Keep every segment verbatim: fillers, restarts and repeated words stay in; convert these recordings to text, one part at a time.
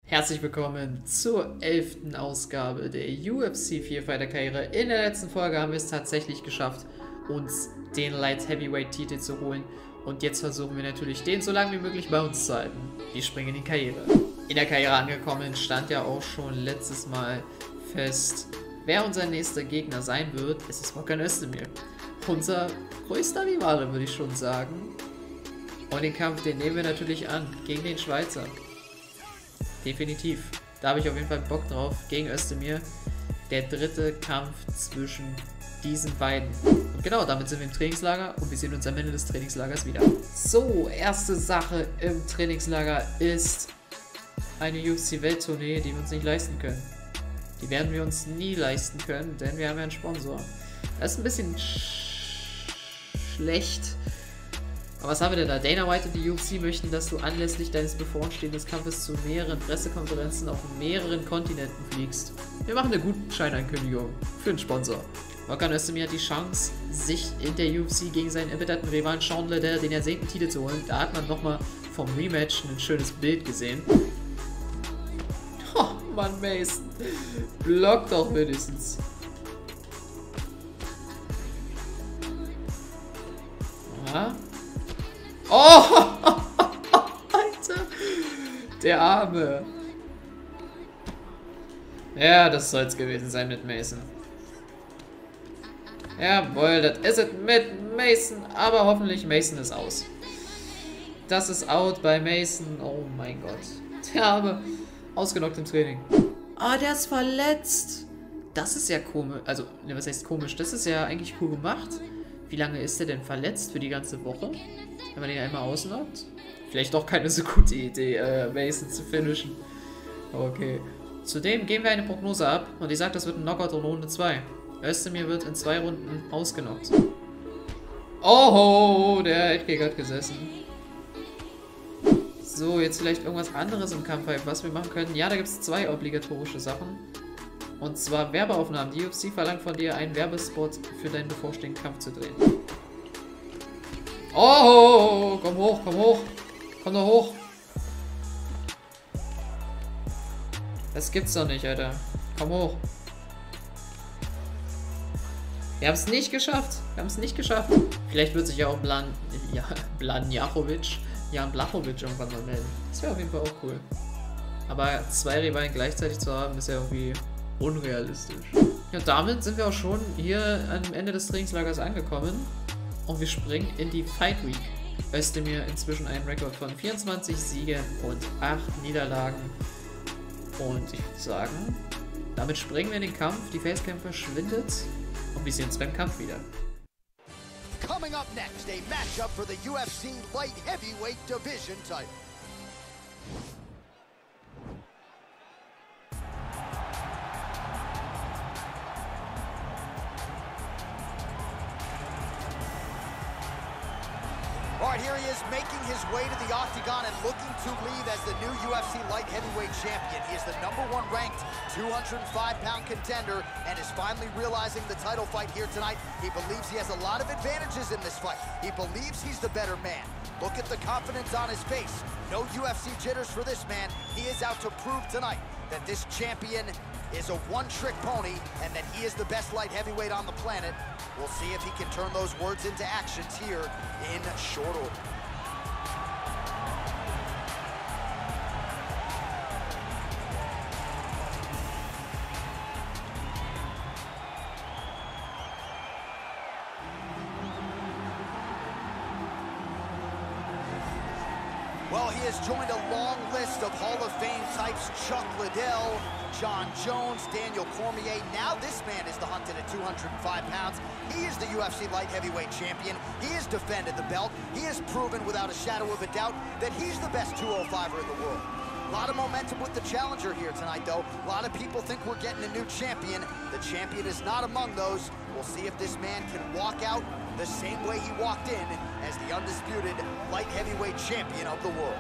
Herzlich willkommen zur elften Ausgabe der U F C vier Fighter Karriere. In der letzten Folge haben wir es tatsächlich geschafft, uns den Light Heavyweight Titel zu holen. Und jetzt versuchen wir natürlich, den so lange wie möglich bei uns zu halten. Wir springen in die Karriere. In der Karriere angekommen stand ja auch schon letztes Mal fest, wer unser nächster Gegner sein wird. Es ist Volkan Özdemir. Unser größter Rivale, würde ich schon sagen. Und den Kampf, den nehmen wir natürlich an, gegen den Schweizer. Definitiv. Da habe ich auf jeden Fall Bock drauf. Gegen Özdemir. Der dritte Kampf zwischen diesen beiden. Und genau, damit sind wir im Trainingslager und wir sehen uns am Ende des Trainingslagers wieder. So, erste Sache im Trainingslager ist eine U F C-Welttournee, die wir uns nicht leisten können. Die werden wir uns nie leisten können, denn wir haben ja einen Sponsor. Das ist ein bisschen sch schlecht. Aber was haben wir denn da? Dana White und die U F C möchten, dass du anlässlich deines bevorstehenden Kampfes zu mehreren Pressekonferenzen auf mehreren Kontinenten fliegst. Wir machen eine Gutscheinankündigung für einen Sponsor. Volkan Özdemir hat die Chance, sich in der U F C gegen seinen erbitterten Rivalen Sean Liddell den ersehnten Titel zu holen. Da hat man nochmal vom Rematch ein schönes Bild gesehen. Oh Mann, Mason. Block doch wenigstens. Ja. Oh! Alter! Der Arme! Ja, das soll es gewesen sein mit Mason. Jawohl, das ist es mit Mason, aber hoffentlich Mason ist aus. Das ist out bei Mason. Oh mein Gott. Der Arme. Ausgenockt im Training. Ah, der ist verletzt. Das ist ja komisch. Also, ne, was heißt komisch? Das ist ja eigentlich cool gemacht. Wie lange ist der denn verletzt für die ganze Woche? Wenn man den einmal ausnockt? Vielleicht doch keine so gute Idee, äh, Mason zu finishen. Okay. Zudem geben wir eine Prognose ab und ich sage, das wird ein Knockout in Runde zwei. Özdemir wird in zwei Runden ausgenockt. Oh, der Headkick hat gesessen. So, jetzt vielleicht irgendwas anderes im Kampf, was wir machen können. Ja, da gibt es zwei obligatorische Sachen. Und zwar Werbeaufnahmen. Die U F C verlangt von dir, einen Werbespot für deinen bevorstehenden Kampf zu drehen. Oh, komm hoch, komm hoch. Komm doch hoch. Das gibt's doch nicht, Alter. Komm hoch. Wir haben es nicht geschafft. Wir haben es nicht geschafft. Vielleicht wird sich ja auch Blan... Ja, Blanjachovic... Jan Blachowicz irgendwann mal melden. Das wäre auf jeden Fall auch cool. Aber zwei Rivalen gleichzeitig zu haben, ist ja irgendwie unrealistisch. Ja, damit sind wir auch schon hier am Ende des Trainingslagers angekommen. Und wir springen in die Fight Week. Özdemir inzwischen einen Rekord von vierundzwanzig Siegen und acht Niederlagen. Und ich würde sagen, damit springen wir in den Kampf. Die Facecam verschwindet. Und wir sehen uns beim Kampf wieder. Coming up next, a matchup for the U F C Light Heavyweight Division title. All right, here he is making his way to the octagon and looking to leave as the new U F C Light Heavyweight Champion. He is the number one ranked two hundred five pound contender and is finally realizing the title fight here tonight. He believes he has a lot of advantages in this fight. He believes he's the better man. Look at the confidence on his face. No U F C jitters for this man. He is out to prove tonight that this champion is a one-trick pony and that he is the best light heavyweight on the planet. We'll see if he can turn those words into actions here in short order. Well, he has joined a long list of Hall of Fame types: Chuck Liddell, John Jones, Daniel Cormier. Now this man is the hunted at two hundred five pounds. He is the U F C light heavyweight champion. He has defended the belt. He has proven without a shadow of a doubt that he's the best two oh fiver in the world. A lot of momentum with the challenger here tonight, though. A lot of people think we're getting a new champion. The champion is not among those. We'll see if this man can walk out the same way he walked in as the undisputed light heavyweight champion of the world.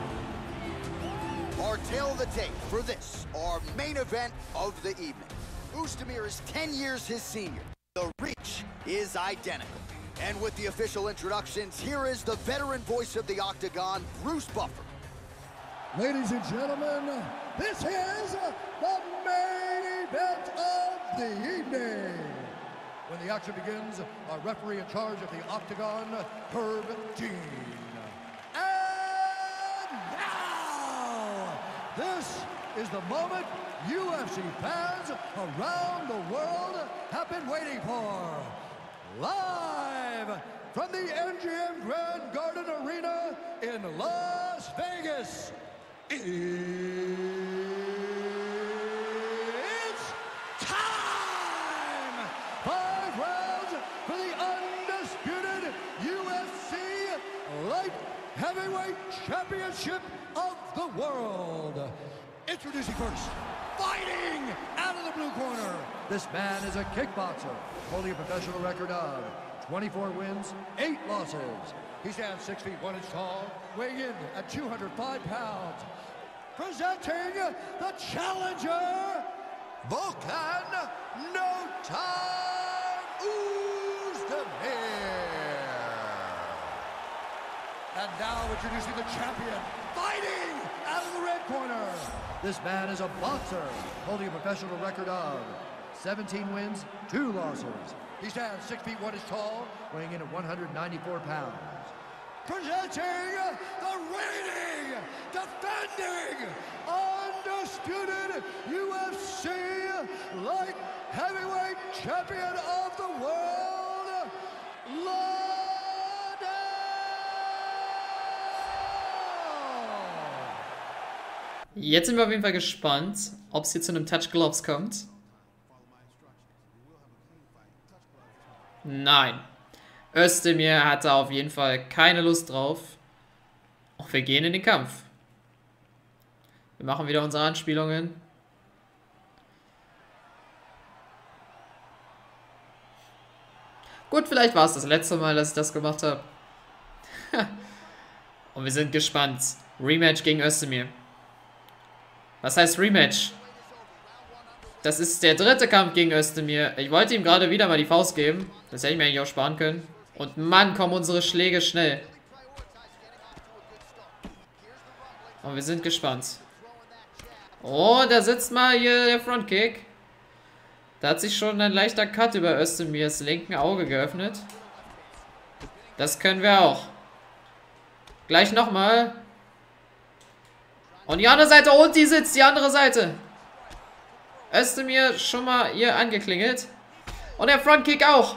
Our tail of the tape for this, our main event of the evening. Oezdemir is ten years his senior. The reach is identical. And with the official introductions, here is the veteran voice of the Octagon, Bruce Buffer. Ladies and gentlemen, this is the main event of the evening. When the action begins, our referee in charge of the Octagon, Herb Dean. And now, this is the moment U F C fans around the world have been waiting for. Live from the M G M Grand Garden Arena in Las Vegas. It's time! Five rounds for the undisputed U F C Light Heavyweight Championship of the world. Introducing first, fighting out of the blue corner. This man is a kickboxer, holding a professional record of twenty-four wins, eight losses. He stands six feet one inch tall, weighing in at two hundred five pounds. Presenting the challenger, Volkan No Time Oezdemir. And now introducing the champion, fighting out of the red corner. This man is a boxer, holding a professional record of seventeen wins, two losses. He stands six feet one inch tall, weighing in at one hundred ninety-four pounds. Presenting the reigning, defending, undisputed U F C Light Heavyweight Champion of the world, Lionel. Jetzt sind wir auf jeden Fall gespannt, ob es hier zu einem Touch Gloves kommt. Nein. Oezdemir hat da auf jeden Fall keine Lust drauf. Und wir gehen in den Kampf. Wir machen wieder unsere Anspielungen. Gut, vielleicht war es das letzte Mal, dass ich das gemacht habe. Und wir sind gespannt. Rematch gegen Oezdemir. Was heißt Rematch? Das ist der dritte Kampf gegen Oezdemir. Ich wollte ihm gerade wieder mal die Faust geben. Das hätte ich mir eigentlich auch sparen können. Und Mann, kommen unsere Schläge schnell. Und wir sind gespannt. Oh, da sitzt mal hier der Frontkick. Da hat sich schon ein leichter Cut über Oezdemirs linken Auge geöffnet. Das können wir auch. Gleich nochmal. Und die andere Seite. Und die sitzt, die andere Seite. Oezdemir schon mal hier angeklingelt. Und der Frontkick auch.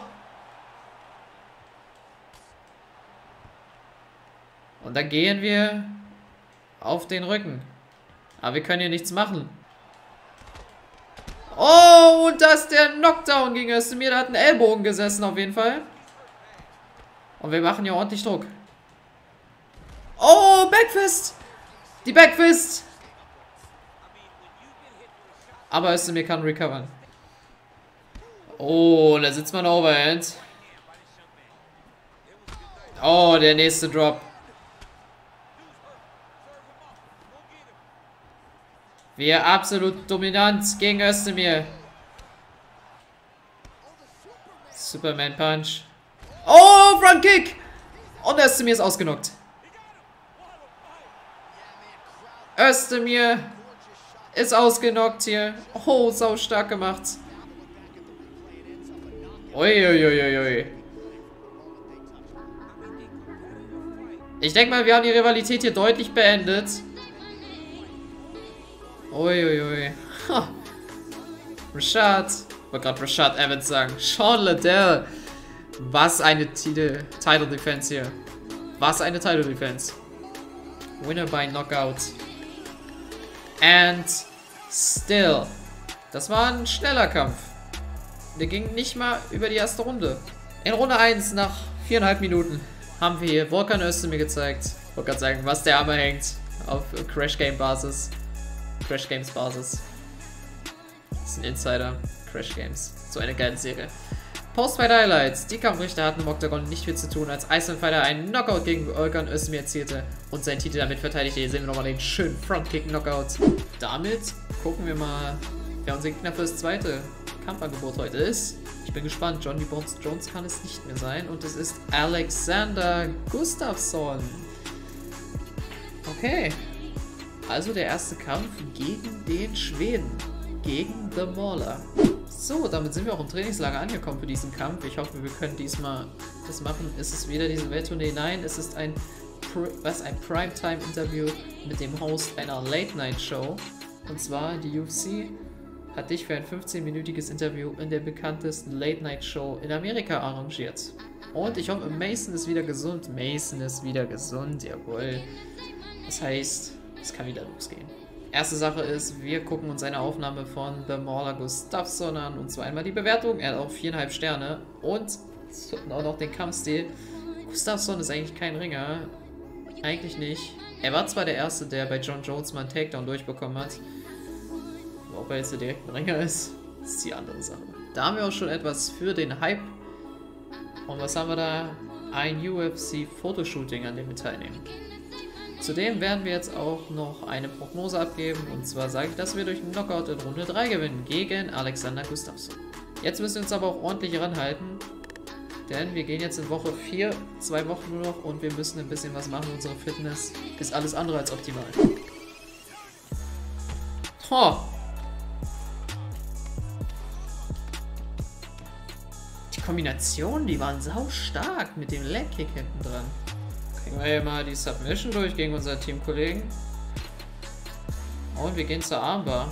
Und dann gehen wir auf den Rücken. Aber wir können hier nichts machen. Oh, und das ist der Knockdown gegen Oezdemir. Da hat ein Ellbogen gesessen auf jeden Fall. Und wir machen hier ordentlich Druck. Oh, Backfist. Die Backfist. Aber Oezdemir kann recovern. Oh, da sitzt man Overhand. Oh, der nächste Drop. Wir absolut dominant gegen Oezdemir. Superman Punch. Oh, Front Kick. Und Oezdemir ist ausgenockt. Oezdemir ist ausgenockt hier. Oh, sau stark gemacht. Uiuiuiui. Ich denke mal, wir haben die Rivalität hier deutlich beendet. Uiuiui. Rashad. Ich wollte gerade Rashad Evans sagen. Sean Liddell. Was eine Titel, Title Defense hier. Was eine Title Defense. Winner by Knockout. And still. Das war ein schneller Kampf. Der ging nicht mal über die erste Runde. In Runde eins nach viereinhalb Minuten haben wir hier Volkan Oezdemir gezeigt. Ich wollte gerade sagen, was der Arme hängt auf Crash Game Basis. Crash Games Basis. Das ist ein Insider. Crash Games. So eine geile Serie. Post-Fight Highlights. Die Kampfrichter hatten im Octagon nicht viel zu tun, als Iceman Fighter einen Knockout gegen Volkan Oezdemir erzielte und seinen Titel damit verteidigte. Hier sehen wir nochmal den schönen Frontkick-Knockout. Damit gucken wir mal, wer unser Gegner fürs zweite Kampfangebot heute ist. Ich bin gespannt. Johnny Bones Jones kann es nicht mehr sein. Und es ist Alexander Gustafsson. Okay. Also der erste Kampf gegen den Schweden. Gegen The Mauler. So, damit sind wir auch im Trainingslager angekommen für diesen Kampf. Ich hoffe, wir können diesmal das machen. Ist es wieder diese Welttournee? Nein, es ist ein, was, ein Primetime-Interview mit dem Host einer Late-Night-Show. Und zwar die U F C hat dich für ein fünfzehnminütiges Interview in der bekanntesten Late-Night-Show in Amerika arrangiert. Und ich hoffe, Mason ist wieder gesund. Mason ist wieder gesund, jawohl. Das heißt, es kann wieder losgehen. Erste Sache ist, wir gucken uns eine Aufnahme von The Mauler Gustafsson an. Und zwar einmal die Bewertung. Er hat auch viereinhalb Sterne. Und auch noch den Kampfstil. Gustafsson ist eigentlich kein Ringer. Eigentlich nicht. Er war zwar der Erste, der bei John Jones mal einen Takedown durchbekommen hat. Ob er jetzt der direkte Ringer ist, ist die andere Sache. Da haben wir auch schon etwas für den Hype. Und was haben wir da? Ein U F C-Fotoshooting, an dem wir teilnehmen. Zudem werden wir jetzt auch noch eine Prognose abgeben. Und zwar sage ich, dass wir durch einen Knockout in Runde drei gewinnen gegen Alexander Gustafsson. Jetzt müssen wir uns aber auch ordentlich ranhalten. Denn wir gehen jetzt in Woche vier, zwei Wochen nur noch. Und wir müssen ein bisschen was machen. Unsere Fitness ist alles andere als optimal. Oh. Die Kombinationen, die waren sau stark mit dem Leg-Kick hinten dran. Kriegen wir hier mal die Submission durch gegen unseren Teamkollegen. Und wir gehen zur Armbar.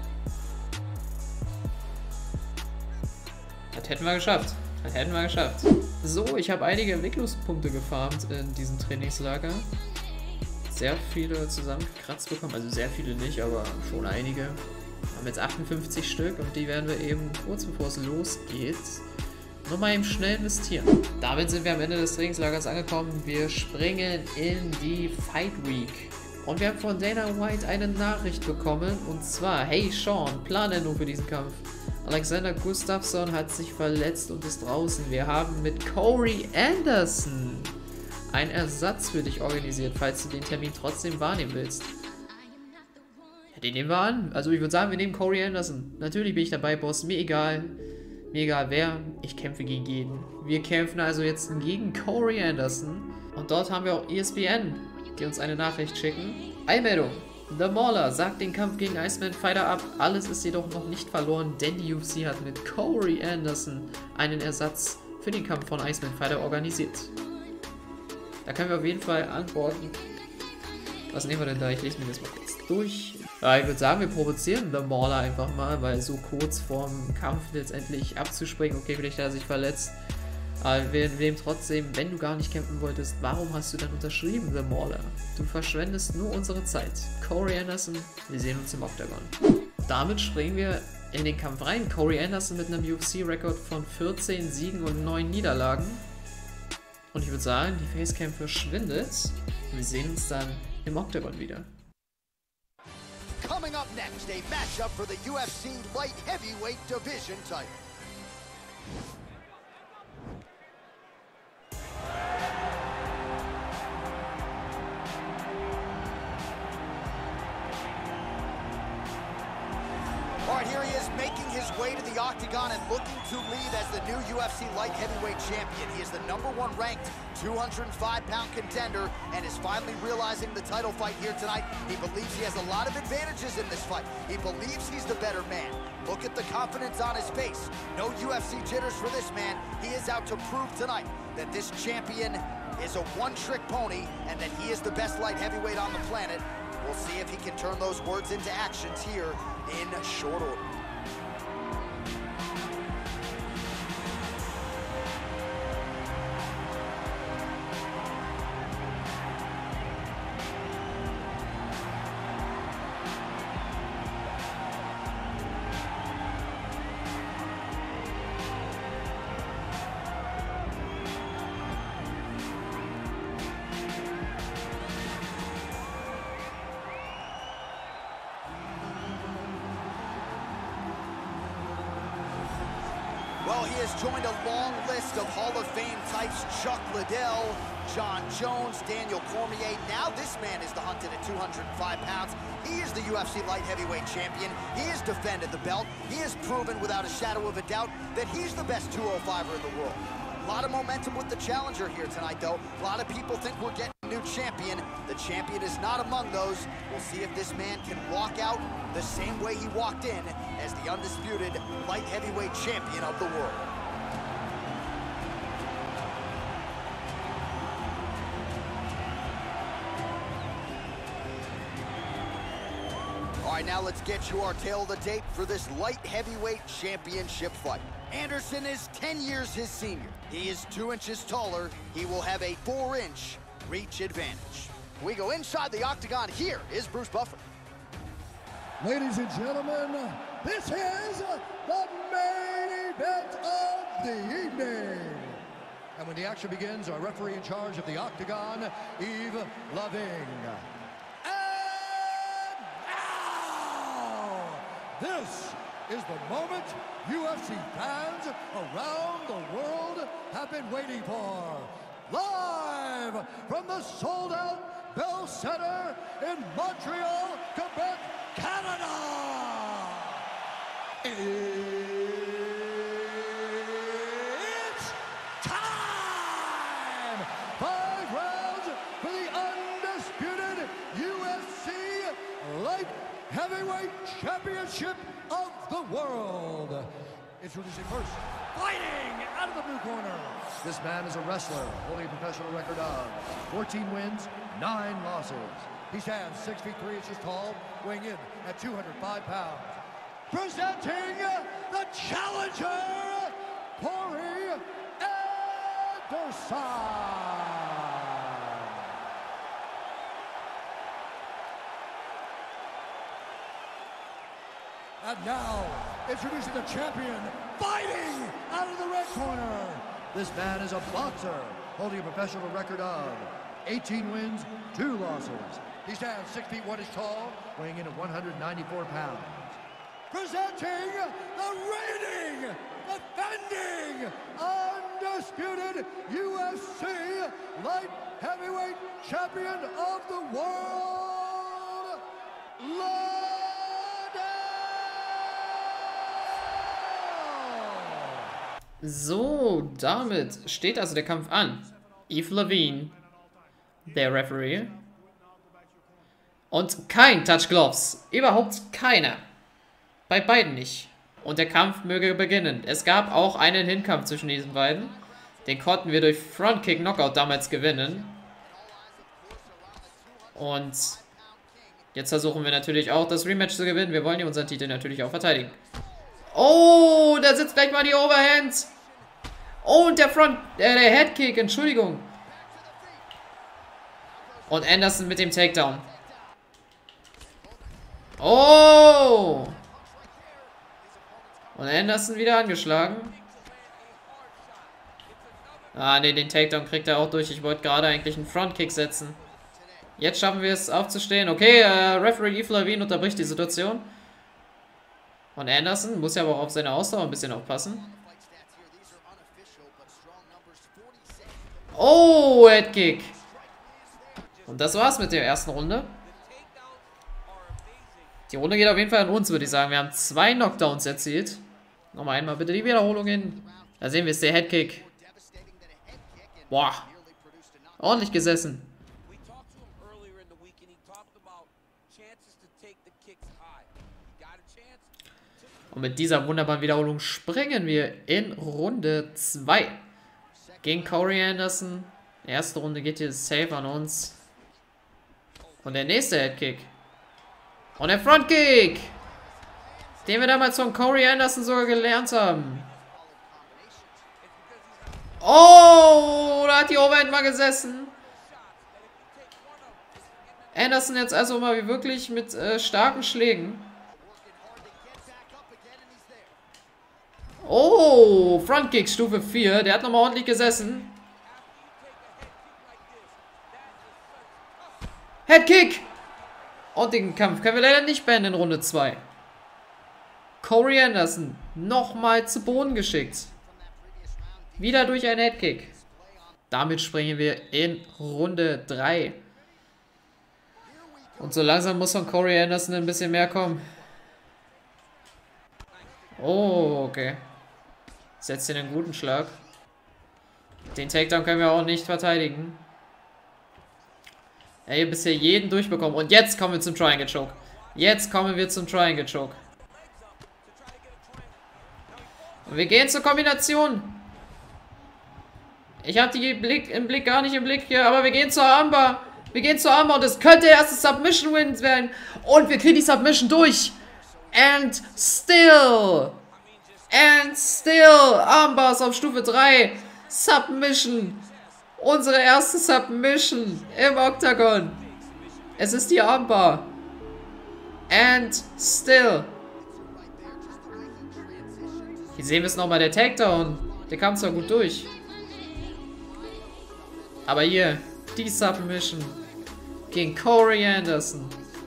Das hätten wir geschafft. Das hätten wir geschafft. So, ich habe einige Entwicklungspunkte gefarmt in diesem Trainingslager. Sehr viele zusammengekratzt bekommen. Also sehr viele nicht, aber schon einige. Wir haben jetzt achtundfünfzig Stück und die werden wir eben kurz bevor es losgeht nochmal eben schnell investieren. Damit sind wir am Ende des Trainingslagers angekommen. Wir springen in die Fight Week. Und wir haben von Dana White eine Nachricht bekommen. Und zwar, hey Sean, Planänderung für diesen Kampf. Alexander Gustafsson hat sich verletzt und ist draußen. Wir haben mit Corey Anderson einen Ersatz für dich organisiert, falls du den Termin trotzdem wahrnehmen willst. Ja, den nehmen wir an. Also ich würde sagen, wir nehmen Corey Anderson. Natürlich bin ich dabei, Boss. Mir egal. Mir egal wer, ich kämpfe gegen jeden. Wir kämpfen also jetzt gegen Corey Anderson. Und dort haben wir auch E S P N, die uns eine Nachricht schicken. Einmeldung. The Mauler sagt den Kampf gegen Iceman Fighter ab. Alles ist jedoch noch nicht verloren, denn die U F C hat mit Corey Anderson einen Ersatz für den Kampf von Iceman Fighter organisiert. Da können wir auf jeden Fall antworten. Was nehmen wir denn da? Ich lese mir das mal kurz durch. Ja, ich würde sagen, wir provozieren The Mauler einfach mal, weil so kurz vorm Kampf letztendlich abzuspringen, okay, vielleicht hat er sich verletzt, aber wir nehmen trotzdem, wenn du gar nicht kämpfen wolltest, warum hast du dann unterschrieben, The Mauler? Du verschwendest nur unsere Zeit. Corey Anderson, wir sehen uns im Octagon. Damit springen wir in den Kampf rein. Corey Anderson mit einem U F C-Rekord von vierzehn Siegen und neun Niederlagen. Und ich würde sagen, die Facecam verschwindet. Wir sehen uns dann im Octagon wieder. Coming up next, a matchup for the U F C Light Heavyweight Division title. All right, here he is making his way to the octagon and looking to lead as the new U F C Light Heavyweight Champion. He is the number one ranked two hundred five pound contender and is finally realizing the title fight here tonight. He believes he has a lot of advantages in this fight. He believes he's the better man. Look at the confidence on his face. No U F C jitters for this man. He is out to prove tonight that this champion is a one-trick pony and that he is the best light heavyweight on the planet. We'll see if he can turn those words into actions here in short order. Well, he has joined a long list of Hall of Fame types: Chuck Liddell, John Jones, Daniel Cormier. Now this man is the hunted at two hundred five pounds. He is the U F C light heavyweight champion. He has defended the belt. He has proven without a shadow of a doubt that he's the best two oh fiver in the world. A lot of momentum with the challenger here tonight, though. A lot of people think we're getting a new champion. The champion is not among those. We'll see if this man can walk out the same way he walked in as the undisputed light heavyweight champion of the world. All right, now let's get you our tail of the tape for this light heavyweight championship fight. Anderson is ten years his senior. He is two inches taller. He will have a four inch reach advantage. We go inside the octagon. Here is Bruce Buffer. Ladies and gentlemen, this is the main event of the evening. And when the action begins, our referee in charge of the octagon, Yves Lavigne. And now, this is the moment U F C fans around the world have been waiting for. Live from the sold-out Bell Center in Montreal, Quebec, Canada. It's time! Five rounds for the undisputed U F C Light Heavyweight Championship of the world. Introducing first, fighting out of the blue corner. This man is a wrestler holding a professional record of fourteen wins, nine losses. He stands six feet three inches tall, weighing in at two hundred five pounds. Presenting the challenger, Corey Anderson. And now, introducing the champion, fighting out of the red corner. This man is a boxer, holding a professional record of eighteen wins, two losses. He stands six feet one inches tall, weighing in at one hundred ninety-four pounds. Presenting the reigning, defending, undisputed U F C light heavyweight champion of the world, So, damit steht also der Kampf an. Yves Lavigne, der Referee. Und kein Touch Gloves. Überhaupt keiner. Bei beiden nicht. Und der Kampf möge beginnen. Es gab auch einen Hinkampf zwischen diesen beiden. Den konnten wir durch Frontkick Knockout damals gewinnen. Und jetzt versuchen wir natürlich auch das Rematch zu gewinnen. Wir wollen ja unseren Titel natürlich auch verteidigen. Oh, da sitzt gleich mal die Overhand. Oh, und der Front, äh, der Headkick, Entschuldigung. Und Anderson mit dem Takedown. Oh. Und Anderson wieder angeschlagen. Ah, ne, den Takedown kriegt er auch durch. Ich wollte gerade eigentlich einen Frontkick setzen. Jetzt schaffen wir es aufzustehen. Okay, äh, Referee Yves Lavigne unterbricht die Situation. Und Anderson muss ja aber auch auf seine Ausdauer ein bisschen aufpassen. Oh, Headkick. Und das war's mit der ersten Runde. Die Runde geht auf jeden Fall an uns, würde ich sagen. Wir haben zwei Knockdowns erzielt. Nochmal einmal bitte die Wiederholung hin. Da sehen wir es, der Headkick. Boah. Ordentlich gesessen. Und mit dieser wunderbaren Wiederholung springen wir in Runde zwei. Gegen Corey Anderson. Die erste Runde geht hier safe an uns. Und der nächste Headkick. Und der Frontkick. Den wir damals von Corey Anderson sogar gelernt haben. Oh, da hat die Overhand mal gesessen. Anderson jetzt also mal wie wirklich mit äh, starken Schlägen. Oh, Frontkick Stufe vier. Der hat nochmal ordentlich gesessen. Headkick. Und den Kampf können wir leider nicht beenden in Runde zwei. Corey Anderson nochmal zu Boden geschickt. Wieder durch einen Headkick. Damit springen wir in Runde drei. Und so langsam muss von Corey Anderson ein bisschen mehr kommen. Oh, okay. Setzt ihn einen guten Schlag. Den Takedown können wir auch nicht verteidigen. Er hat bisher jeden durchbekommen. Und jetzt kommen wir zum Triangle Choke. Jetzt kommen wir zum Triangle Choke. Und wir gehen zur Kombination. Ich habe die Blick im Blick gar nicht im Blick hier, aber wir gehen zur Armbar. Wir gehen zur Armbar und es könnte der erste Submission-Win werden. Und wir kriegen die Submission durch. And still. And still. Armbars auf Stufe drei. Submission. Unsere erste Submission im Octagon. Es ist die Armbar. And still. Hier sehen wir es nochmal, der Takedown. Der kam zwar gut durch. Aber hier, die Submission gegen Corey Anderson.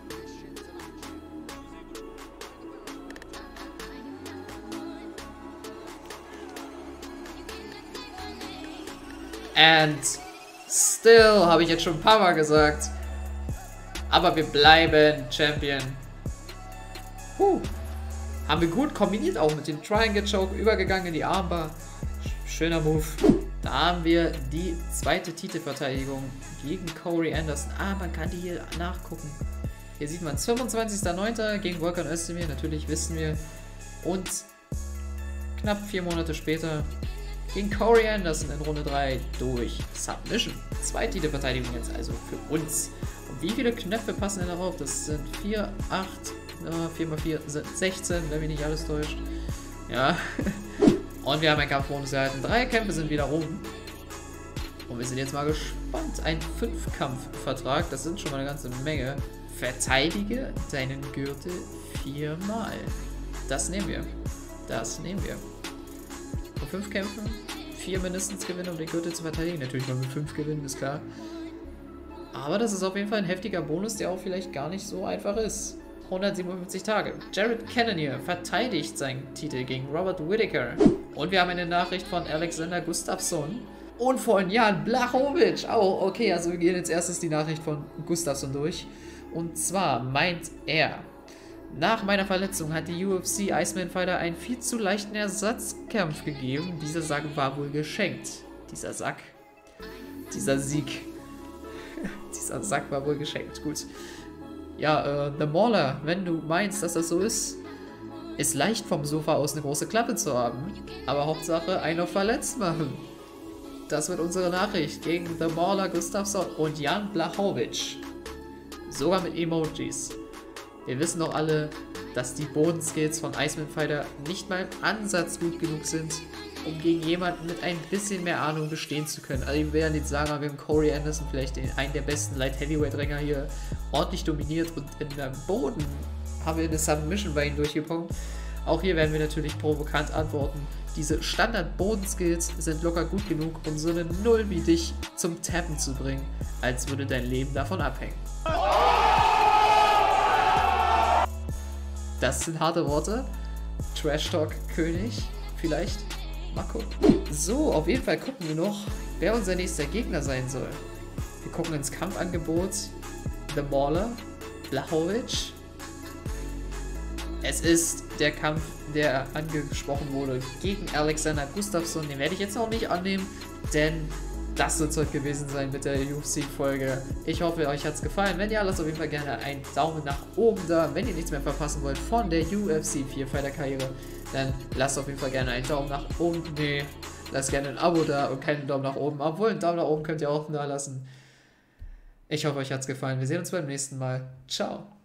And still, habe ich jetzt schon ein paar Mal gesagt. Aber wir bleiben Champion. Puh. Haben wir gut kombiniert, auch mit dem Triangle Choke, übergegangen in die Armbar. Schöner Move. Da haben wir die zweite Titelverteidigung gegen Corey Anderson. Ah, man kann die hier nachgucken. Hier sieht man es, fünfundzwanzigster neunter gegen Volkan Özdemir, natürlich wissen wir. Und knapp vier Monate später gegen Corey Anderson in Runde drei durch Submission. Zwei Titelverteidigungen jetzt also für uns. Und wie viele Knöpfe passen denn darauf? Das sind vier, acht, vier mal vier sind sechzehn, wenn mich nicht alles täuscht. Ja. Und wir haben einen Kampfbonus erhalten. Drei Kämpfe sind wieder rum. Und wir sind jetzt mal gespannt. Ein Fünf-Kampf-Vertrag, das sind schon mal eine ganze Menge. Verteidige deinen Gürtel viermal. Das nehmen wir. Das nehmen wir. Von fünf Kämpfen, vier mindestens gewinnen, um den Gürtel zu verteidigen. Natürlich noch mit fünf gewinnen, ist klar. Aber das ist auf jeden Fall ein heftiger Bonus, der auch vielleicht gar nicht so einfach ist. hundertsiebenundfünfzig Tage. Jared Cannonier verteidigt seinen Titel gegen Robert Whittaker. Und wir haben eine Nachricht von Alexander Gustafsson und von Jan Blachowicz. Oh, okay, also wir gehen jetzt erstes die Nachricht von Gustafsson durch. Und zwar meint er: Nach meiner Verletzung hat die U F C Iceman Fighter einen viel zu leichten Ersatzkampf gegeben. Dieser Sack war wohl geschenkt. Dieser Sack. Dieser Sieg. Dieser Sack war wohl geschenkt. Gut. Ja, äh, The Mauler, wenn du meinst, dass das so ist, ist leicht vom Sofa aus eine große Klappe zu haben. Aber Hauptsache, einen auf verletzt machen. Das wird unsere Nachricht gegen The Mauler Gustafsson und Jan Blachowicz. Sogar mit Emojis. Wir wissen doch alle, dass die Bodenskills von Iceman Fighter nicht mal im Ansatz gut genug sind, um gegen jemanden mit ein bisschen mehr Ahnung bestehen zu können. Also ich will ja nicht sagen, wir haben Corey Anderson vielleicht den, einen der besten Light Heavyweight Ringer hier ordentlich dominiert und in der Boden haben wir eine Submission bei ihm durchgekommen. Auch hier werden wir natürlich provokant antworten. Diese Standard-Bodenskills sind locker gut genug, um so eine Null wie dich zum Tappen zu bringen, als würde dein Leben davon abhängen. Das sind harte Worte. Trash Talk König, vielleicht. Mal gucken. So, auf jeden Fall gucken wir noch, wer unser nächster Gegner sein soll. Wir gucken ins Kampfangebot. The Mauler, Blachowicz. Es ist der Kampf, der angesprochen wurde, gegen Alexander Gustafsson. Den werde ich jetzt noch nicht annehmen, denn das soll es heute gewesen sein mit der U F C-Folge. Ich hoffe, euch hat es gefallen. Wenn ja, lasst auf jeden Fall gerne einen Daumen nach oben da. Wenn ihr nichts mehr verpassen wollt von der U F C vier Fighter Karriere, dann lasst auf jeden Fall gerne einen Daumen nach oben. Nee, lasst gerne ein Abo da und keinen Daumen nach oben. Obwohl, einen Daumen nach oben könnt ihr auch da lassen. Ich hoffe, euch hat es gefallen. Wir sehen uns beim nächsten Mal. Ciao.